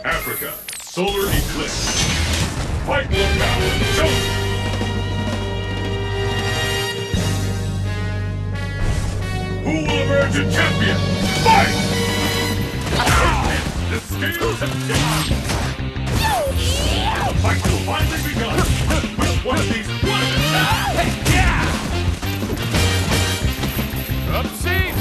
Africa, solar eclipse. Fight locale chosen. Who will emerge a champion? Fight! The scales have tipped. The fight will finally begun. Which one of these was it? Yeah! Up scene!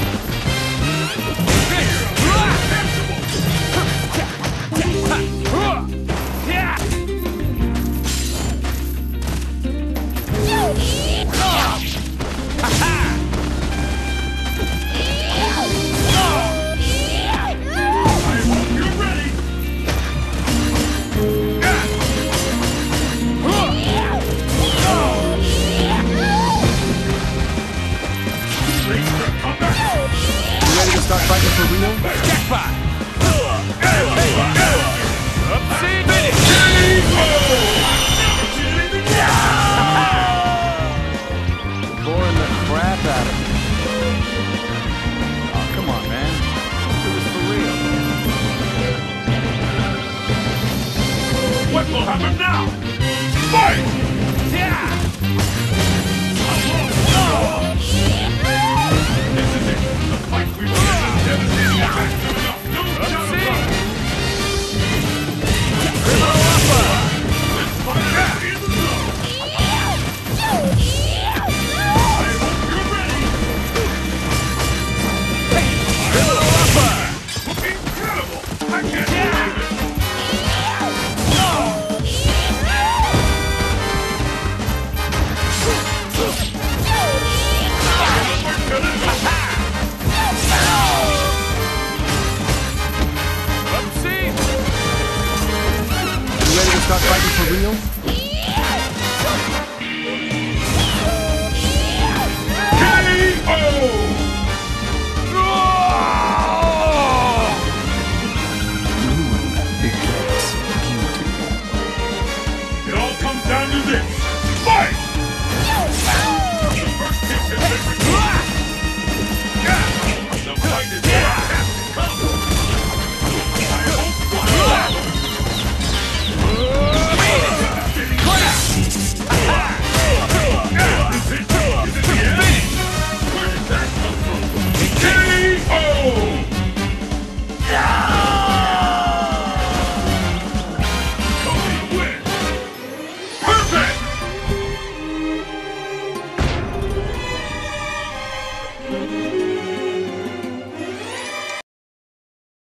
Start fighting for real? Jackpot! Up scene! Finish! Boring the crap out of me. Oh, come on, man. Let's do this for real. What will happen now? Fight! Yeah! This is it. The fight we will get a devastating effect. No doubt about it. Criminal upper! This fight is love. I hope you're ready. Criminal upper! Incredible! I can't believe it. We're gonna go. Up scene! You ready to start fighting for real?